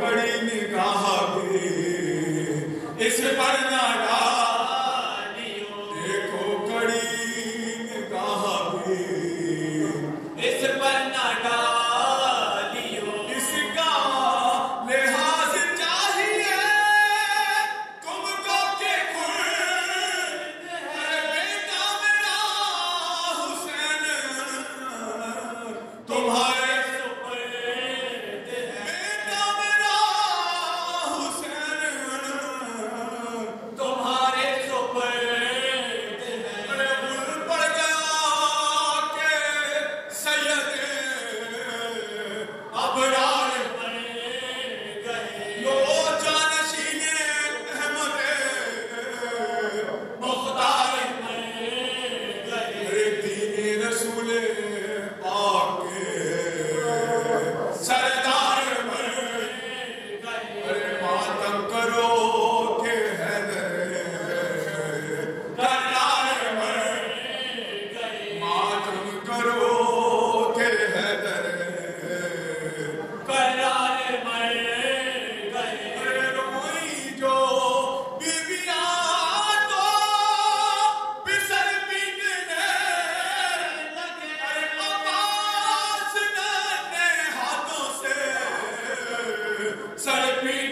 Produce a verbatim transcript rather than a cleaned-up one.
کڑی نگاہ بھی اس پر نہ ڈالیو، دیکھو کڑی نگاہ بھی اس پر نہ ڈالیو، اس کا لحاظ چاہیے تم کو کہ خود ہے بیٹا میرا حسین تمہارے سپرد ہے، بیٹا میرا حسین تمہارے سپرد ہے، ارے بھول پڑ گیا کہ سید ابرار بن گئے، لو جانشین احمد مختار بن گئے، ارے دین رسول پاک کے سردار بن گئے، ارے ماتم کرو کہ حیدر کرار بن گئے، ماتم کرو کہ حیدر کرار بن گئے، ارے روئی جو بیویاں تو پسر پیٹنے لگے، ارے عباس نے ہاتھوں سے سر پیٹ